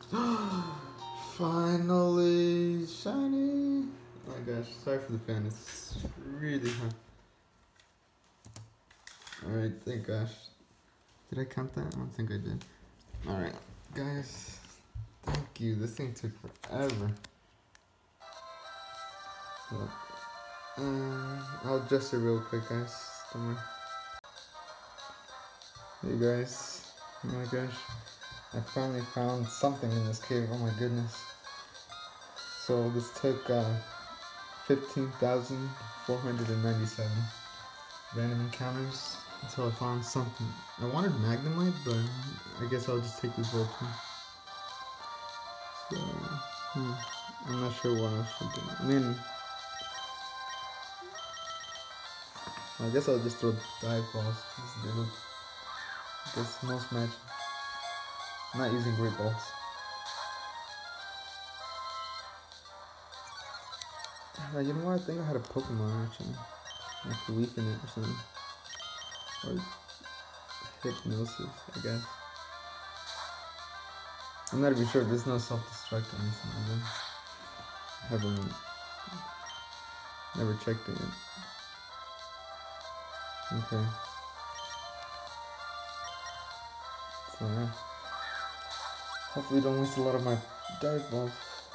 Finally, shiny. Oh my gosh, sorry for the fan, it's really hot. Alright, thank gosh. Did I count that? I don't think I did. Alright, guys, thank you. This thing took forever. But, I'll adjust it real quick, guys. Don't worry. Hey guys, oh my gosh, I finally found something in this cave. Oh my goodness. So this took 15,497 random encounters until I found something. I wanted magnemite, but I guess I'll just take this voltorb. So, I'm not sure what else should do. I mean, I guess I'll just throw dive balls. They look, I guess, most match. I'm not using great balls. You know what? I think I had a Pokemon actually. I could weaken it or something. Or hypnosis, I guess. I'm not even sure. There's no self-destruct or anything like that. I haven't never checked it yet. Okay. So yeah. Hopefully don't waste a lot of my dive balls.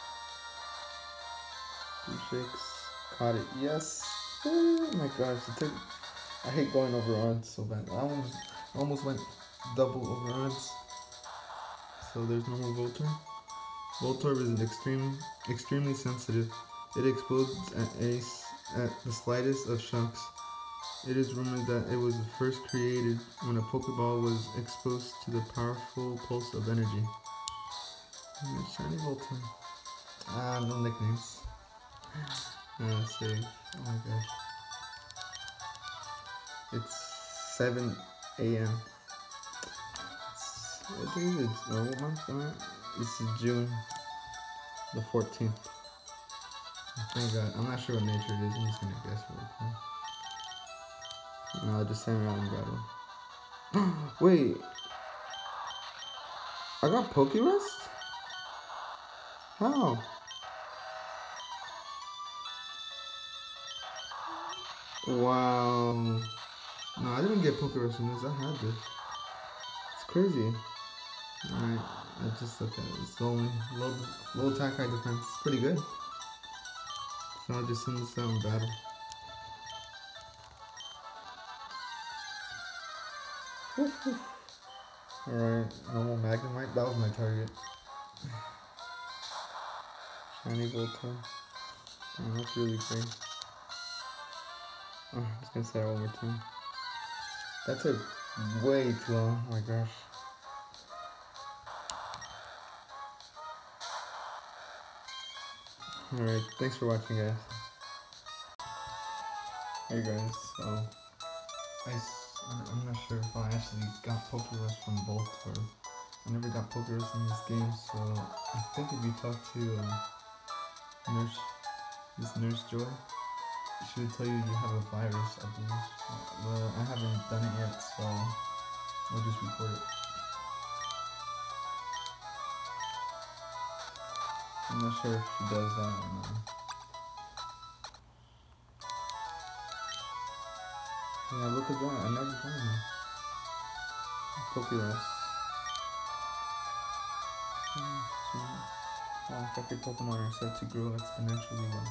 2 shakes. Caught it. Yes. Oh my gosh. I hate going over odds so bad. I almost went double over odds. So there's no more voltorb. Voltorb is extremely sensitive. It explodes at the slightest of shocks. It is rumored that it was first created when a Pokeball was exposed to the powerful pulse of energy. Shiny Voltorb. No nicknames. Save. Oh my gosh. It's 7 a.m. I think it's what month am I? It's June the 14th. Oh god, I'm not sure what nature it is. I'm just gonna guess real quick. No, I'll just send around and battle. Wait, I got pokerus? How? Wow. No, I didn't get pokerus in this. I had this. It's crazy. Alright, I just looked at it. It's only low attack, high defense. It's pretty good. So I'll just send this out in battle. Alright, normal magnemite. That was my target. Shiny Voltorb. Oh, that's really great. Oh, I'm just gonna say that one more time. That took way too long. Oh my gosh. Alright, thanks for watching, guys. Hey guys, so I'm not sure if I actually got pokerus from voltorb. I never got pokerus in this game, so I think if you talk to Nurse Joy, she would tell you have a virus, I believe. Well, I haven't done it yet, so I'll just report it. I'm not sure if she does that or not. Yeah, look at that. I never got him. Pokerus. Affected Pokemon are said to grow exponentially well.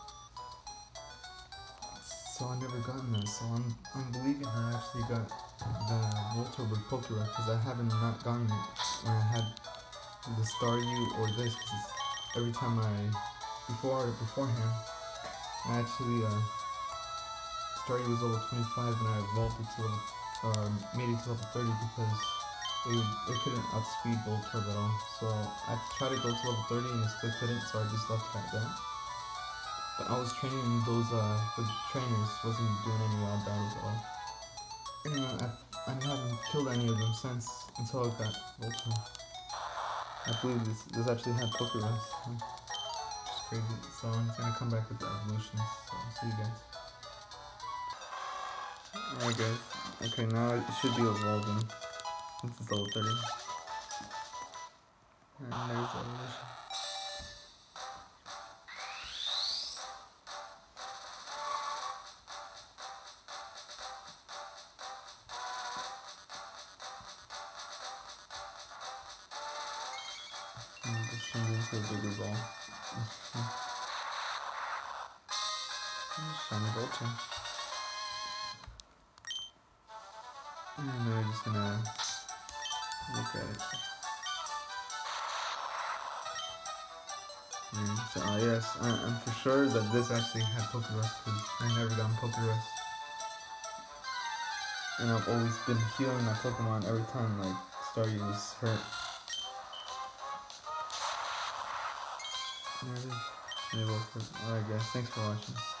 So I never gotten that. So I'm believing I actually got the Voltorb with Pokerus because I haven't not gotten it when I had the staryu or this. Because every time beforehand, I actually staryu was level 25 and I evolved it to made it to level 30 because it couldn't outspeed Voltorb at all. So I tried to go to level 30 and it still couldn't, so I just left it at that. But I was training those with trainers, wasn't doing any wild battles at all. Anyway, I haven't killed any of them since until I got Voltorb. I believe this actually had pokerus. It's crazy. So I'm just gonna come back with the evolutions. So I'll see you guys. Alright guys. Okay, now it should be evolving. Since it's level 30. And there's the evolution. Just turned into a bigger ball. Shiny Voltorb. And now we're just gonna look at it. So yes, I'm for sure that this actually had pokerus because I never gotten pokerus. And I've always been healing my Pokemon every time like Staryu was hurt. There it is. Alright guys, thanks for watching.